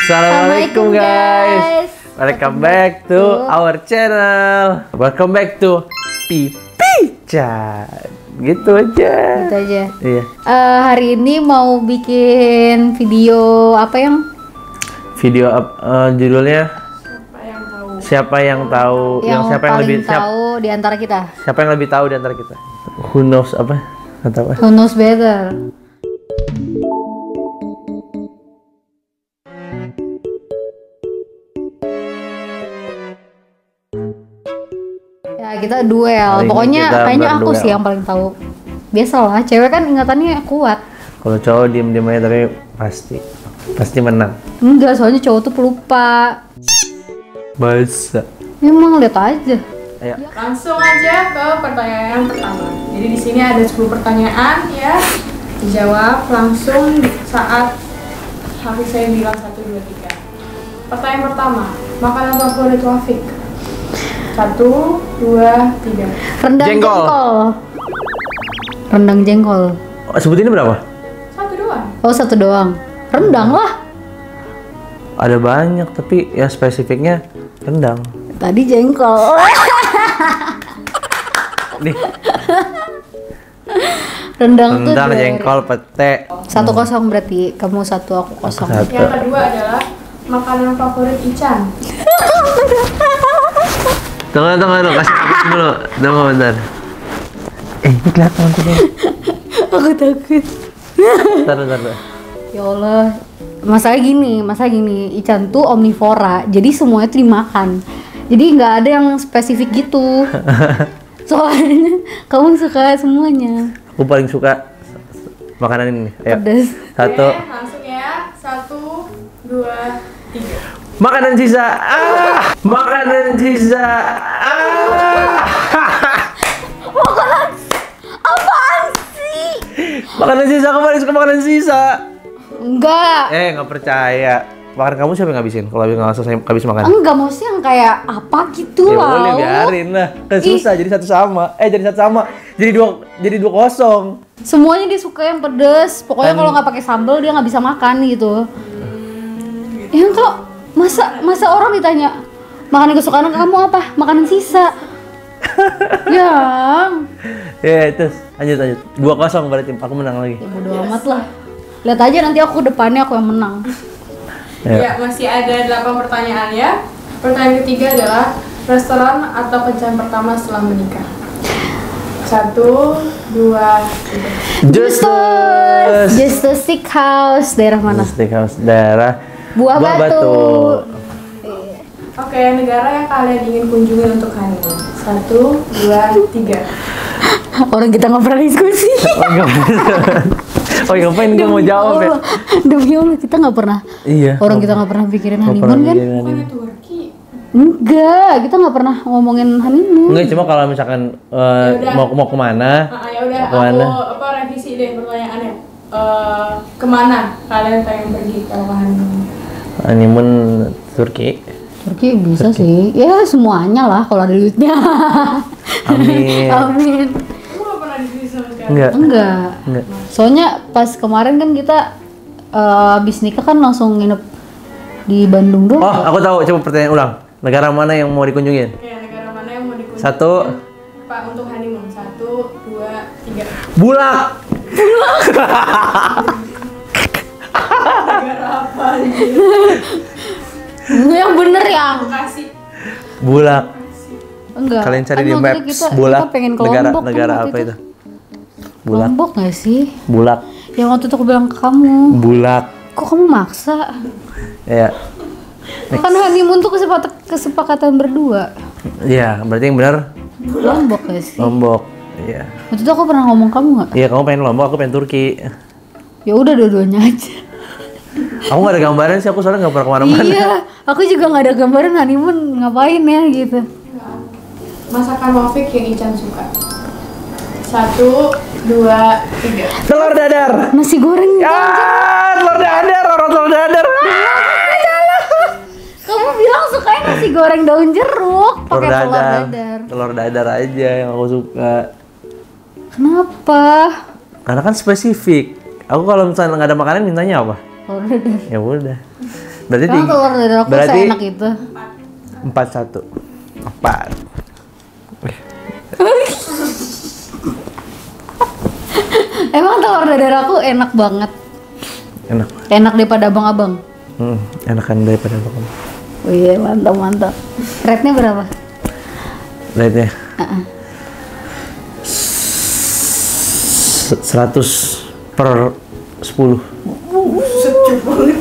Assalamualaikum guys. Welcome back to our channel. Welcome back to Pipi Chat. Gitu aja. Gitu aja. Iya. Hari ini mau bikin video apa yang? Video judulnya Siapa yang tahu? Siapa yang lebih tahu di antara kita? Siapa yang lebih tahu di antara kita? Who knows apa? Nggak tahu. Who knows better? Ya kita duel. Pokoknya kayaknya aku sih yang paling tahu. Biasalah, cewek kan ingatannya kuat. Kalau cowok diem-diem aja tapi pasti menang. Enggak, soalnya cowok tuh pelupa. Basa. Memang lihat aja. Ayo. Langsung aja ke pertanyaan yang pertama. Jadi di sini ada 10 pertanyaan ya. Dijawab langsung saat habis saya bilang 1, 2, 3. Pertanyaan pertama, makanan favorit Wafik? 1, 2, 3. Rendang Jengkol. Rendang jengkol. Oh, sebutinnya berapa? 1 doang. Oh, 1 doang. Rendang lah. Ada banyak tapi ya spesifiknya rendang. Tadi jengkol. Nih. Rendang tuh Rendang, dua. jengkol, pete. 1-0 berarti. Kamu 1, aku 0. Satu. Yang kedua adalah makanan favorit Ican. Tunggu, kasih dulu. Tunggu bentar. Ini kelihatan tuh. Aku takut. Bentar. Ya Allah. Masalah gini, Ican tuh omnivora. Jadi semuanya tuh dimakan. Jadi nggak ada yang spesifik gitu. Soalnya kamu suka semuanya. Aku paling suka makanan ini. Ayo. Pedas. 1. Oke, langsung ya. 1, 2, 3. Makanan sisa. Makanan sisa. Makanan apaan sih? Makanan sisa, aku paling suka makanan sisa. Enggak. Nggak percaya. Makan kamu siapa yang ngabisin? Kalau habis makan. Enggak, maksudnya yang kayak apa gitu Ya lah. boleh biarin lah. Kan susah jadi satu sama. Jadi 2-0. Semuanya dia suka yang pedes. Pokoknya Kan- kalau nggak pakai sambal dia nggak bisa makan gitu. Ya kok masa orang ditanya makanan kesukaan kamu apa? Makanan sisa. Yang Ya, terus lanjut. 2-0 berarti aku menang lagi. ya bodo amat lah. Lihat aja nanti aku depannya aku yang menang. Ya, masih ada 8 pertanyaan ya. Pertanyaan ketiga adalah restoran atau kencan pertama setelah menikah? 1, 2, 3. Justus Steakhouse daerah mana? Steakhouse daerah Buah Batu. Oke, negara yang kalian ingin kunjungi untuk honeymoon? 1, 2, 3. Orang kita nggak pernah diskusi. Oh, ngapain dia mau jawab ya? Demi Allah kita nggak pernah. Iya. Orang kita nggak pernah pikirin Nggak honeymoon pernah kan? mikirin honeymoon. Bukannya Turki? Enggak, kita nggak pernah ngomongin honeymoon. Enggak, cuma kalau misalkan Yaudah. mau kemana? Ya udah, Kemana? aku revisi deh pertanyaannya. Kemana kalian pengen pergi kalau ke honeymoon? Honeymoon Turki. Turki bisa sih. Ya semuanya lah kalau ada duitnya. Amin. Amin. Aku nggak pernah di sini sama sekali. Enggak. Enggak. Soalnya pas kemarin kan kita habis nikah kan langsung nginep di Bandung doang. Oh, aku tahu. Coba pertanyaan ulang. Negara mana yang mau dikunjungin? Oke, negara mana yang mau dikunjungi? 1. Pak, untuk honeymoon. 1, 2, 3. Bulak. Negara apa ini? Yang bener ya. Bekasi. Bulak. Enggak. Kalian cari Kan di waktu Maps kita Bulak. pengen ke Negara Lombok kan negara waktu apa itu? Bulak. Lombok nggak sih? Bulak. Yang waktu itu aku bilang ke kamu. Bulak. Kok kamu maksa? Ya. Kan honeymoon tuh kesepakatan berdua. Iya, berarti yang benar Lombok nggak sih? Lombok. Iya. Waktu itu aku pernah ngomong kamu nggak? Iya, kamu pengen Lombok, aku pengen Turki. Ya udah dua-duanya aja. Aku nggak ada gambaran sih, aku soalnya nggak pernah kemana-mana. Iya, aku juga nggak ada gambaran honeymoon ngapain ya gitu. Masakan Wafik yang Ican suka? 1, 2, 3. Telur dadar. Nasi goreng. Telur dadar, orang telur dadar. Kamu bilang sukanya nasi goreng daun jeruk pakai telur dadar. Telur dadar aja yang aku suka. Kenapa? Karena kan spesifik. Aku kalau misalnya nggak ada makanan mintanya apa? Telur dadar. Ya udah. Berarti Emang telur dadar aku berarti seenak itu. 4-1. 4. Emang telur dadar aku enak banget. Enak. Enak daripada abang-abang. Enakan daripada apa kamu? Oh iya, mantap. Rate-nya berapa? Rate-nya 100 per 10. Sejuk banget.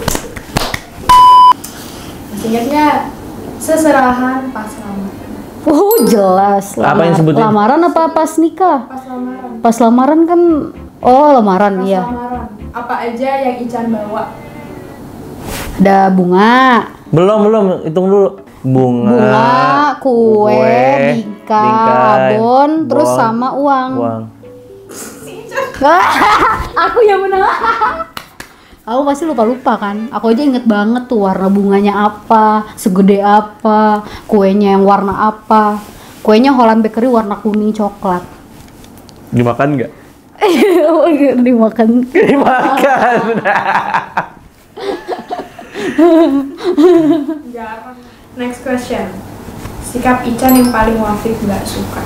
Masih ingatnya seserahan pas lamaran. Jelas. Apa yang sebutin? Lamaran apa pas nikah? Pas lamaran. Pas lamaran kan, lamaran Pas iya. lamaran. Apa aja yang Ican bawa? Ada bunga, Belum, hitung dulu. Bunga, kue, bingkai, bon, terus bon, sama uang. Aku yang menang. Aku pasti lupa kan. Aku aja inget banget tuh warna bunganya apa, segede apa, kuenya yang warna apa. Kuenya Holland Bakery warna kuning coklat. Dimakan nggak? Dimakan. Dimakan. Jarang. Next question. Sikap Ican yang paling Wafik nggak suka.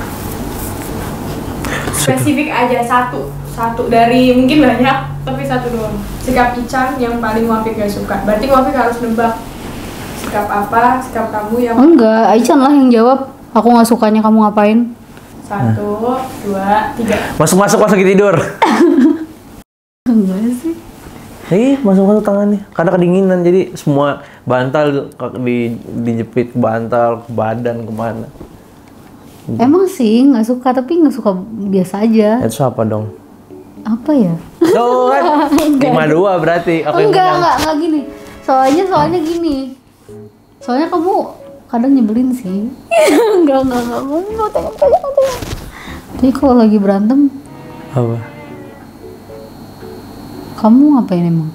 Spesifik aja satu dari mungkin banyak tapi satu doang. Sikap Ican yang paling Wafik nggak suka. Berarti Wafik harus nebak sikap apa, sikap kamu yang Enggak, Aican lah yang jawab. Aku nggak sukanya kamu ngapain. 1, 2, 3. Masuk pas lagi tidur. Enggak sih. Masuk tangannya. Karena kedinginan jadi semua bantal dijepit ke bantal, ke badan, kemana. Emang sih nggak suka, tapi nggak suka biasa aja. Itu apa dong? Apa ya? Tuh kan 5-2 berarti. Aku yang menang. Enggak gini. Soalnya gini. Soalnya kamu kadang nyebelin sih. Enggak. Kamu mau tanya. Tapi kalau lagi berantem, Apa? kamu ngapain emang?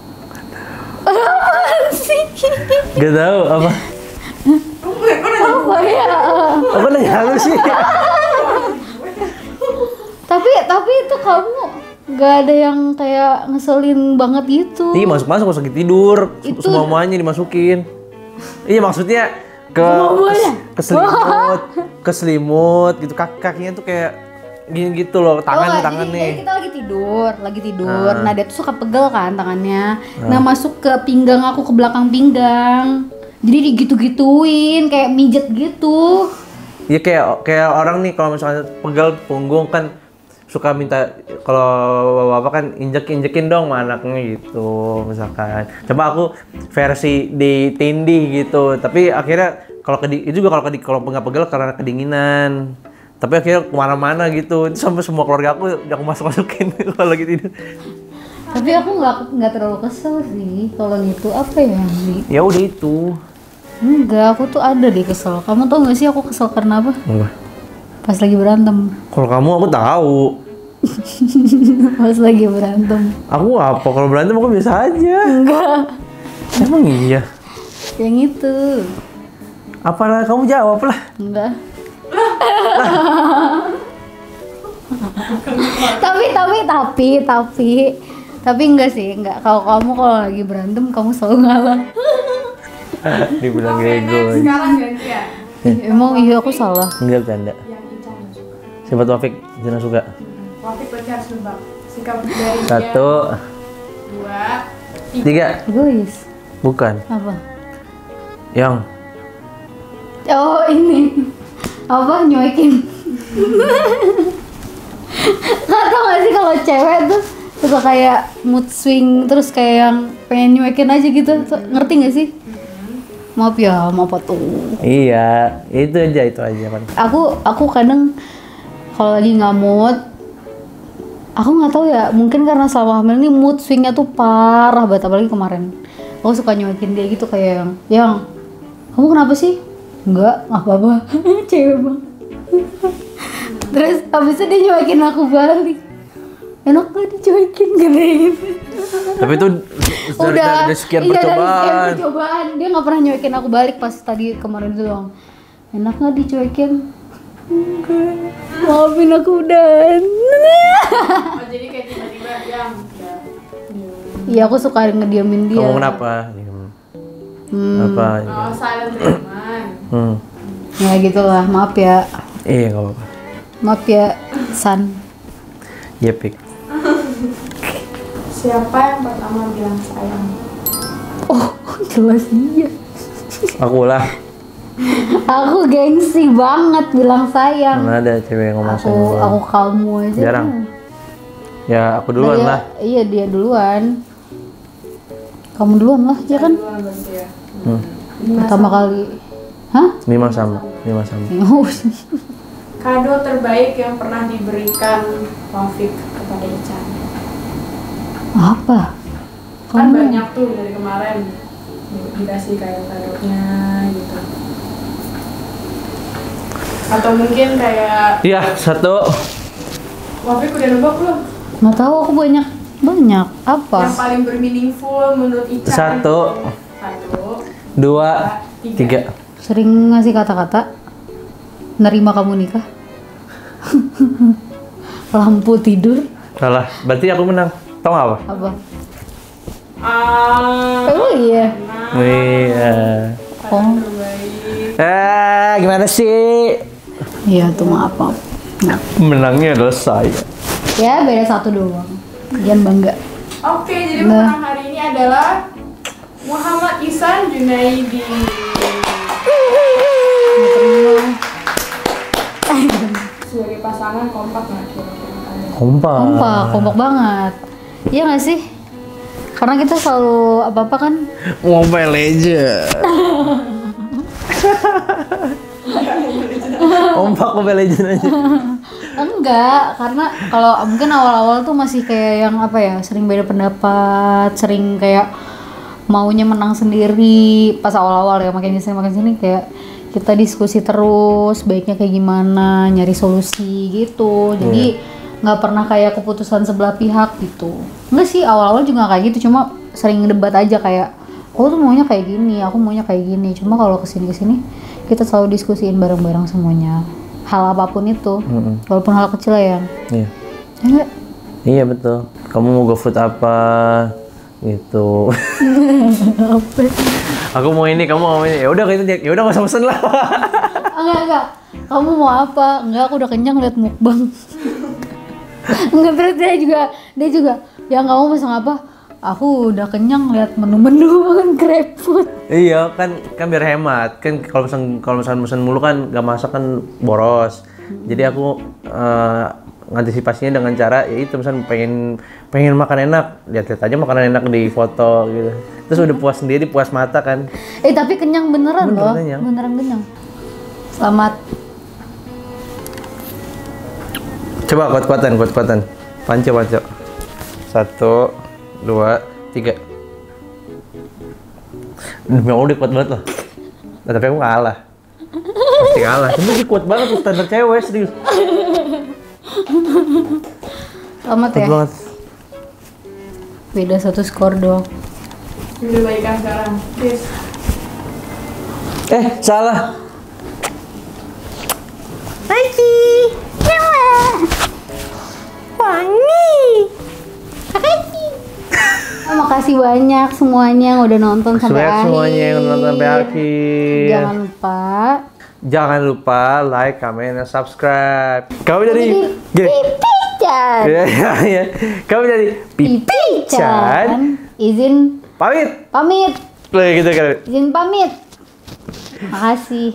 Apaan sih? Gak tahu apa. Apa ya? Apa nanya lu sih? Tapi itu kamu nggak ada yang kayak ngeselin banget gitu. Iya masuk lagi tidur. Itu- Semuanya dimasukin. Iya maksudnya Semuanya? ke selimut gitu. Kakinya tuh kayak gini gitu loh, tangan jadi nih. kita lagi tidur. Nah, dia tuh suka pegel kan tangannya. Nah, masuk ke pinggang aku, ke belakang pinggang. Jadi digitu-gituin kayak mijet gitu. Iya kayak orang nih kalau misalnya pegel punggung kan suka minta kalau bapak kan injekin dong sama anaknya gitu misalkan. Coba aku versi ditindih gitu, tapi akhirnya kalau kalau nggak pegel karena kedinginan. Tapi akhirnya kemana-mana gitu, itu sampai semua keluarga aku masukin kalau lagi tidur. Tapi aku nggak terlalu kesel sih kalau gitu. Apa ya, Bi? Ya udah itu. Enggak, aku tuh ada deh kesel. Kamu tau gak sih aku kesel karena apa? Enggak. Pas lagi berantem. Kalau kamu aku tahu. Pas lagi berantem. Aku apa? Kalau berantem aku biasa aja. Enggak. Emang iya. Yang itu. Apalah kamu jawab lah. Enggak. tapi enggak sih, enggak. Kalau kamu lagi berantem kamu selalu ngalah. Dibilang Oke, bego. next. Sekarang gantian. Emang iya aku salah. Enggak bercanda. Yang Ican nggak suka. Siapa Taufik jangan suka. Wafik berarti harus nebak sikap dari 1, dia. 2, 3. 3. Egois. Bukan. Apa? Yang Oh, ini. Apa nyuekin? Nggak tau gak sih kalau cewek tuh suka kayak mood swing terus kayak yang pengen nyuekin aja gitu. Ngerti gak sih? Maaf ya, maaf apa tuh. iya, itu aja kan. Aku kadang kalau lagi nggak mood, aku nggak tahu ya, mungkin karena selama hamil ini mood swingnya tuh parah banget, apalagi kemarin. Aku suka nyuekin dia gitu kayak yang kamu kenapa sih? Nggak apa-apa. Cewek banget. Terus habisnya dia nyuekin aku balik. Enak gak dicuekin gitu. Tapi itu udah sekian iya, dari sekian percobaan. percobaan. Dia nggak pernah nyuekin aku balik pas tadi kemarin itu doang. Enak gak dicuekin? Enggak. Maafin aku Dan. Oh, jadi kayak tiba-tiba yang ya. Iya, aku suka ngediamin dia. Kamu kenapa? Diem. Apa? Oh, silent treatment. Ya gitulah, maaf ya. Iya, nggak apa-apa. Maaf ya, San. Iya, Pik. Siapa yang pertama bilang sayang? Oh, jelas dia. Aku lah. Aku gengsi banget bilang sayang. Mana ada cewek yang ngomong sama gua. Aku kamu aja. Jarang. Ya, aku duluan lah. Iya, dia duluan. Kamu duluan lah, ya kan? Duluan berarti ya. Pertama kali. Hah? 5 sama. 5 sama. Kado terbaik yang pernah diberikan Wafik kepada Ican. Apa? Kan banyak tuh dari kemarin dikasih kado-kadonya gitu. Atau mungkin kayak Iya, 1. Wafik udah nebak belum? Nggak tahu, aku banyak. Apa? Yang paling bermeaningful menurut Ican. 1, 2, 3. Sering ngasih kata-kata. Nerima kamu nikah. Lampu tidur. Salah. Berarti aku menang. Tahu nggak apa? Apa? Oh Iya. Iya. Oh. terbaik. Gimana sih? Iya, tuh maaf. Nah. Menangnya adalah saya. Ya, beda 1 doang. Jangan bangga. Oke, jadi pemenang hari ini adalah Muhammad Ihsan Junaidi. Sebagai pasangan kompak nggak kira-kira kalian? Kompak banget. Iya nggak sih? Karena kita selalu apa-apa kan? Mobile Legends. Kompak Mobile Legends aja. Enggak, karena kalau mungkin awal-awal tuh masih kayak yang apa ya, sering beda pendapat, sering kayak maunya menang sendiri pas awal-awal ya, makin sini kayak kita diskusi terus, baiknya kayak gimana, nyari solusi gitu. Jadi nggak pernah kayak keputusan sebelah pihak gitu. Enggak sih, awal-awal juga kayak gitu, cuma sering debat aja kayak, aku tuh maunya kayak gini, aku maunya kayak gini. Cuma kalau kesini kita selalu diskusiin bareng-bareng semuanya. Hal apapun itu, walaupun hal kecil ya. Iya. Enggak? Iya betul. Kamu mau GoFood apa? Gitu. Aku mau ini, kamu mau ini. Ya udah gitu, ya udah nggak usah pesen lah. Enggak. Kamu mau apa? Enggak, aku udah kenyang liat mukbang. Enggak, terus dia juga, ya kamu pesan apa? Aku udah kenyang lihat menu-menu makan GrabFood. Iya kan biar hemat kan, kalau misalkan mesen mulu kan gak masak kan boros. Jadi aku ngantisipasinya dengan cara ya itu, misalkan pengen makan enak, lihat aja makanan enak di foto gitu. Terus udah puas sendiri, puas mata kan. Tapi kenyang beneran loh. Kenyang. Beneran kenyang. Selamat. Coba kuat-kuatan. Panco. 1, 2, 3. Demi Allah dia kuat banget loh. Nah, tapi aku kalah. Pasti kalah. Cuma dia kuat banget tuh, standar cewek, serius. Selamat Kuat ya. banget. Beda 1 skor doang. Udah baikan sekarang. Yes. Salah. Lagi. Wangi. Makasih banyak semuanya yang udah nonton sampai akhir. Semuanya yang nonton sampai akhir. Jangan lupa like, comment, dan subscribe. Kamu jadi Pipi-chan. Iya. Kamu jadi Pipi-chan. Izin Pamit. Gitu kan. Izin pamit. Makasih.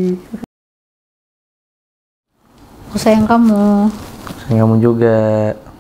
Makasih. Aku sayang kamu. Sayang kamu juga.